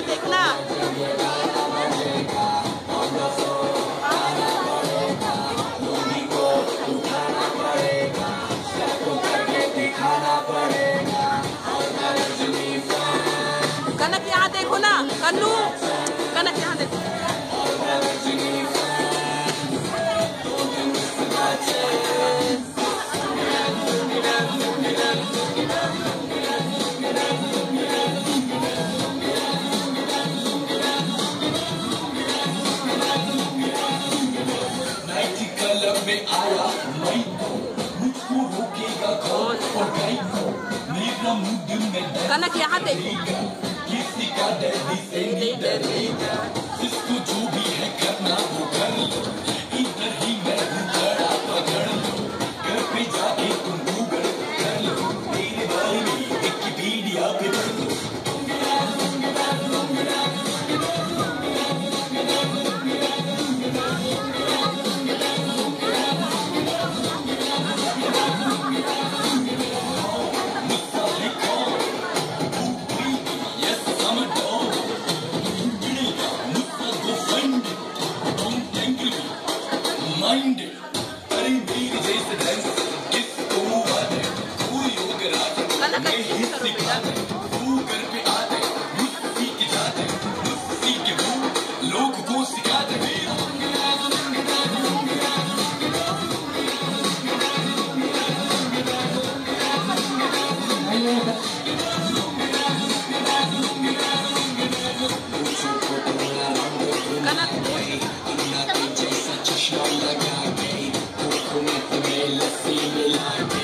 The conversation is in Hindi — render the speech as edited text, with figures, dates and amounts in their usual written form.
देखना। कनक यहाँ देखो ना, कन्नू कनक यहाँ देखो। में आया मैं तो मुझको रोकेगा कौन और मेरा मूड में कनक यहाँ देखो। किसी का डैडी से नहीं डरेगा, इसको जो भी है करना वो कर लो, इधर ही मैं हूँ खड़ा पकड़ लो, घर पे जाके तुम गूगल कर लो, मेरे बारे में विकिपीडिया पे पढ़ लो। अरे मेरे जैसे ढंग किसको आते कोई योग रात में हिस्से खाते तू घर पे आते मुझसे के जाते मुझसे के वो लोग को सिखाते कनक जैसा चश्मा लगा के let's see me like